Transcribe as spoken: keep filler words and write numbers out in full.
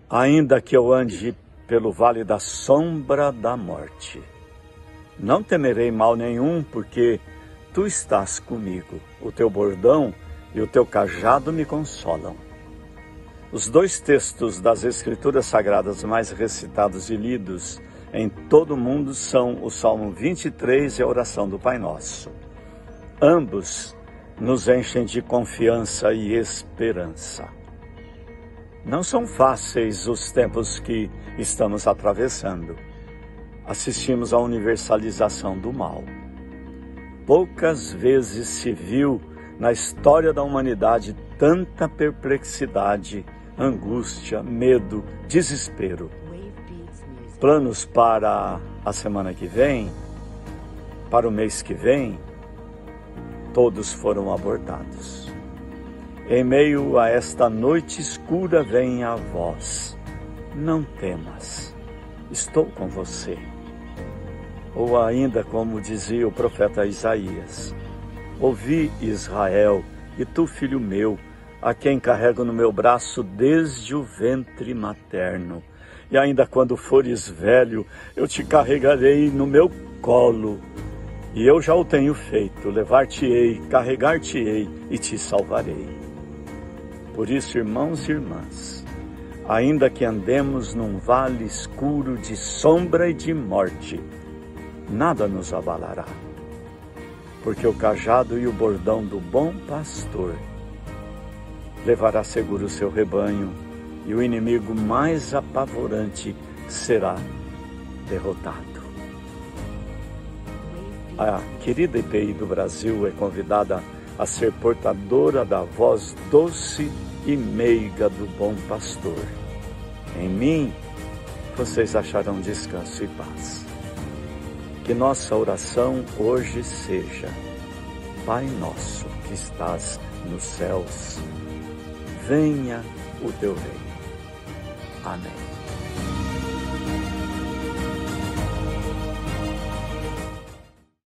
Ainda que eu ande pelo vale da sombra da morte, não temerei mal nenhum, porque tu estás comigo. O teu bordão e o teu cajado me consolam. Os dois textos das Escrituras Sagradas mais recitados e lidos em todo o mundo são o Salmo vinte e três e a oração do Pai Nosso. Ambos nos enchem de confiança e esperança. Não são fáceis os tempos que estamos atravessando. Assistimos à universalização do mal. Poucas vezes se viu na história da humanidade tanta perplexidade, angústia, medo, desespero. Planos para a semana que vem, para o mês que vem, todos foram abortados. Em meio a esta noite escura vem a voz: não temas, estou com você. Ou ainda, como dizia o profeta Isaías: ouvi, Israel, e tu, filho meu, a quem carrego no meu braço desde o ventre materno. E ainda quando fores velho, eu te carregarei no meu colo. E eu já o tenho feito, levar-te-ei, carregar-te-ei e te salvarei. Por isso, irmãos e irmãs, ainda que andemos num vale escuro de sombra e de morte, nada nos abalará, porque o cajado e o bordão do bom pastor levará seguro o seu rebanho, e o inimigo mais apavorante será derrotado. A querida I P I do Brasil é convidada a ser portadora da voz doce e meiga do bom pastor. Em mim, vocês acharão descanso e paz. Que nossa oração hoje seja: Pai nosso que estás nos céus, venha o teu reino. Amém.